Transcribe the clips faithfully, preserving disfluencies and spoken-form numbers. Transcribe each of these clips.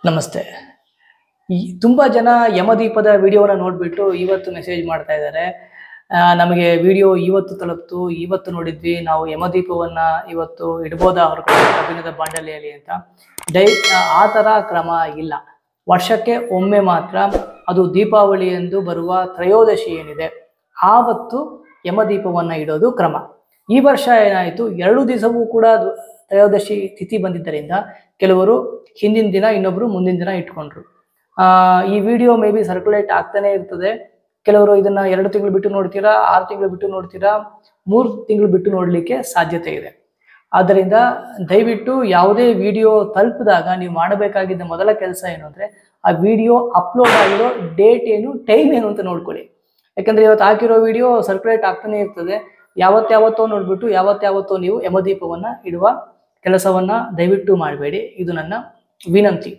ನಮಸ್ತೆ. ಈ ತುಂಬ ಜನ ಯಮದೀಪದ ವಿಡಿಯೋನ ನೋಡಿಬಿಟ್ಟು ಇವತ್ತು ಮೆಸೇಜ್ ಮಾಡ್ತಾ ಇದ್ದಾರೆ. ನಮಗೆ ವಿಡಿಯೋ ಇವತ್ತು ತಲುಪ್ತು, ಇವತ್ತು ನೋಡಿದ್ವಿ, ನಾವು ಯಮದೀಪವನ್ನು ಇವತ್ತು ಇಡ್ಬೋದಾ ಹೊರಗಡೆ ಕಬ್ಬಿಣದ ಬಾಂಡಲಿಯಲ್ಲಿ ಅಂತ. ಡೈ ಆ ಥರ ಕ್ರಮ ಇಲ್ಲ. ವರ್ಷಕ್ಕೆ ಒಮ್ಮೆ ಮಾತ್ರ, ಅದು ದೀಪಾವಳಿ ಎಂದು ಬರುವ ತ್ರಯೋದಶಿ ಏನಿದೆ ಆವತ್ತು ಯಮದೀಪವನ್ನು ಇಡೋದು ಕ್ರಮ. ಈ ವರ್ಷ ಏನಾಯಿತು, ಎರಡು ದಿವಸವೂ ಕೂಡ ತ್ರಯೋದಶಿ ತಿಥಿ ಬಂದಿದ್ದರಿಂದ ಕೆಲವರು ಹಿಂದಿನ ದಿನ, ಇನ್ನೊಬ್ರು ಮುಂದಿನ ದಿನ ಇಟ್ಕೊಂಡ್ರು. ಈ ವಿಡಿಯೋ ಮೇ ಬಿ ಸರ್ಕ್ಯುಲೇಟ್ ಆಗ್ತಾನೆ ಇರ್ತದೆ. ಕೆಲವರು ಇದನ್ನ ಎರಡು ತಿಂಗಳು ಬಿಟ್ಟು ನೋಡ್ತೀರಾ, ಆರು ತಿಂಗಳು ಬಿಟ್ಟು ನೋಡ್ತೀರಾ, ಮೂರು ತಿಂಗಳು ಬಿಟ್ಟು ನೋಡಲಿಕ್ಕೆ ಸಾಧ್ಯತೆ ಇದೆ. ಆದ್ದರಿಂದ ದಯವಿಟ್ಟು ಯಾವುದೇ ವಿಡಿಯೋ ತಲುಪಿದಾಗ ನೀವು ಮಾಡಬೇಕಾಗಿದ್ದ ಮೊದಲ ಕೆಲಸ ಏನು ಅಂದರೆ, ಆ ವಿಡಿಯೋ ಅಪ್ಲೋಡ್ ಆಗಿರೋ ಡೇಟ್ ಏನು, ಟೈಮ್ ಏನು ಅಂತ ನೋಡ್ಕೊಳ್ಳಿ. ಯಾಕಂದರೆ ಇವತ್ತು ಹಾಕಿರೋ ವಿಡಿಯೋ ಸರ್ಕ್ಯುಲೇಟ್ ಆಗ್ತಾನೆ ಇರ್ತದೆ. ಯಾವತ್ತಾವತ್ತೋ ನೋಡ್ಬಿಟ್ಟು ಯಾವತ್ತಾವತ್ತೋ ನೀವು ಯಮದೀಪವನ್ನು ಇಡುವ ಕೆಲಸವನ್ನು ದಯವಿಟ್ಟು ಮಾಡಬೇಡಿ. ಇದು ನನ್ನ ವಿನಂತಿ.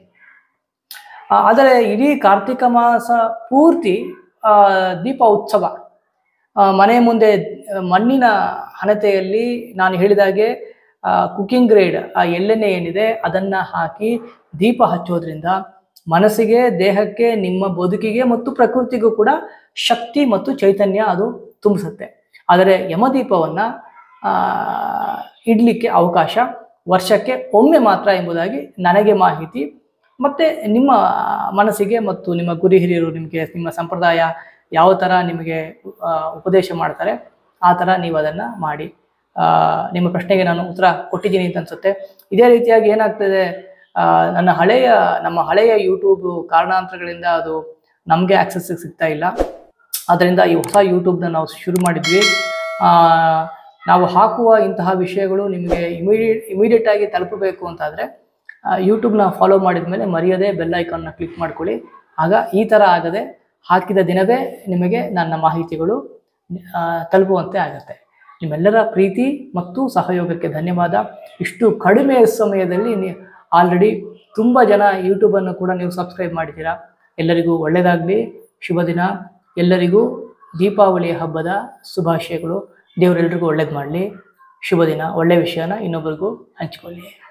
ಆದರೆ ಇಡೀ ಕಾರ್ತಿಕ ಮಾಸ ಪೂರ್ತಿ ದೀಪ ಉತ್ಸವ, ಮನೆ ಮುಂದೆ ಮಣ್ಣಿನ ಹಣತೆಯಲ್ಲಿ ನಾನು ಹೇಳಿದಾಗೆ ಕುಕ್ಕಿಂಗ್ ಗ್ರೇಡ್ ಆ ಎಳ್ಳೆಣ್ಣೆ ಏನಿದೆ ಅದನ್ನು ಹಾಕಿ ದೀಪ ಹಚ್ಚೋದ್ರಿಂದ ಮನಸ್ಸಿಗೆ, ದೇಹಕ್ಕೆ, ನಿಮ್ಮ ಬದುಕಿಗೆ ಮತ್ತು ಪ್ರಕೃತಿಗೂ ಕೂಡ ಶಕ್ತಿ ಮತ್ತು ಚೈತನ್ಯ ಅದು ತುಂಬಿಸುತ್ತೆ. ಆದರೆ ಯಮದೀಪವನ್ನು ಇಡಲಿಕ್ಕೆ ಅವಕಾಶ ವರ್ಷಕ್ಕೆ ಒಮ್ಮೆ ಮಾತ್ರ ಎಂಬುದಾಗಿ ನನಗೆ ಮಾಹಿತಿ. ಮತ್ತು ನಿಮ್ಮ ಮನಸ್ಸಿಗೆ ಮತ್ತು ನಿಮ್ಮ ಗುರು ಹಿರಿಯರು ನಿಮಗೆ, ನಿಮ್ಮ ಸಂಪ್ರದಾಯ ಯಾವ ಥರ ನಿಮಗೆ ಉಪದೇಶ ಮಾಡ್ತಾರೆ ಆ ಥರ ನೀವು ಅದನ್ನು ಮಾಡಿ. ನಿಮ್ಮ ಪ್ರಶ್ನೆಗೆ ನಾನು ಉತ್ತರ ಕೊಟ್ಟಿದ್ದೀನಿ ಅಂತ ಅನಿಸುತ್ತೆ. ಇದೇ ರೀತಿಯಾಗಿ ಏನಾಗ್ತದೆ, ನನ್ನ ಹಳೆಯ ನಮ್ಮ ಹಳೆಯ ಯೂಟ್ಯೂಬ್ ಕಾರಣಾಂತರಗಳಿಂದ ಅದು ನಮಗೆ ಆಕ್ಸೆಸ್ಸಿಗೆ ಸಿಗ್ತಾ ಇಲ್ಲ. ಆದ್ದರಿಂದ ಈ ಹೊಸ ಯೂಟ್ಯೂಬ್ನ ನಾವು ಶುರು ಮಾಡಿದ್ವಿ. ನಾವು ಹಾಕುವ ಇಂತಹ ವಿಷಯಗಳು ನಿಮಗೆ ಇಮಿಡಿಯೇಟ್ ಇಮಿಡಿಯೇಟಾಗಿ ತಲುಪಬೇಕು ಅಂತಾದರೆ ಯೂಟ್ಯೂಬ್ನ ಫಾಲೋ ಮಾಡಿದ ಮೇಲೆ ಮರೆಯದೆ ಬೆಲ್ ಐಕಾನ್ನ ಕ್ಲಿಕ್ ಮಾಡ್ಕೊಳ್ಳಿ. ಆಗ ಈ ಥರ ಆಗದೆ ಹಾಕಿದ ದಿನವೇ ನಿಮಗೆ ನನ್ನ ಮಾಹಿತಿಗಳು ತಲುಪುವಂತೆ ಆಗುತ್ತೆ. ನಿಮ್ಮೆಲ್ಲರ ಪ್ರೀತಿ ಮತ್ತು ಸಹಯೋಗಕ್ಕೆ ಧನ್ಯವಾದ. ಇಷ್ಟು ಕಡಿಮೆ ಸಮಯದಲ್ಲಿ ನೀವು ಆಲ್ರೆಡಿ ತುಂಬ ಜನ ಯೂಟ್ಯೂಬನ್ನು ಕೂಡ ನೀವು ಸಬ್ಸ್ಕ್ರೈಬ್ ಮಾಡಿದ್ದೀರಾ. ಎಲ್ಲರಿಗೂ ಒಳ್ಳೆಯದಾಗಲಿ. ಶುಭ ದಿನ. ಎಲ್ಲರಿಗೂ ದೀಪಾವಳಿ ಹಬ್ಬದ ಶುಭಾಶಯಗಳು. ದೇವರೆಲ್ಲರಿಗೂ ಒಳ್ಳೇದು ಮಾಡಲಿ. ಶುಭ ದಿನ. ಒಳ್ಳೆಯ ವಿಷಯನ ಇನ್ನೊಬ್ಬರಿಗೂ ಹಂಚಿಕೊಳ್ಳಿ.